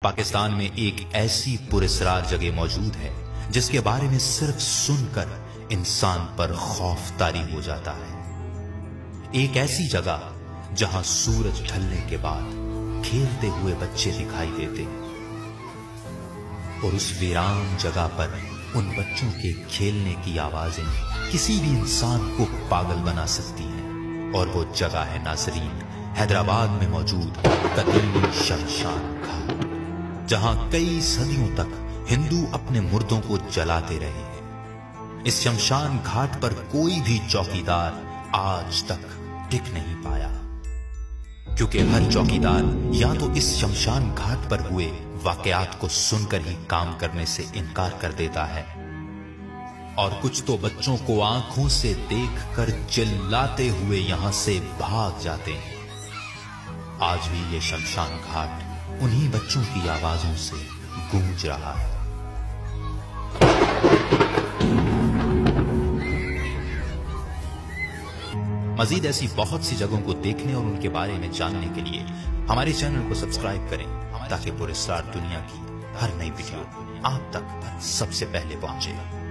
पाकिस्तान में एक ऐसी पुरस्कार जगह मौजूद है जिसके बारे में सिर्फ सुनकर इंसान पर खौफ तारी हो जाता है। एक ऐसी जगह जहां सूरज ढलने के बाद खेलते हुए बच्चे दिखाई देते और उस वीरान जगह पर उन बच्चों के खेलने की आवाजें किसी भी इंसान को पागल बना सकती हैं। और वो जगह है नाज़रीन, हैदराबाद में मौजूद कदीमी शमशान घाट, जहां कई सदियों तक हिंदू अपने मुर्दों को जलाते रहे हैं। इस शमशान घाट पर कोई भी चौकीदार आज तक टिक नहीं पाया, क्योंकि हर चौकीदार या तो इस शमशान घाट पर हुए वाकयात को सुनकर ही काम करने से इनकार कर देता है, और कुछ तो बच्चों को आंखों से देखकर चिल्लाते हुए यहां से भाग जाते हैं। आज भी ये शमशान घाट उन्हीं बच्चों की आवाजों से गूंज रहा है। मजीद ऐसी बहुत सी जगहों को देखने और उनके बारे में जानने के लिए हमारे चैनल को सब्सक्राइब करें, ताकि पुरस्कार दुनिया की हर नई वीडियो आप तक सबसे पहले पहुंचे।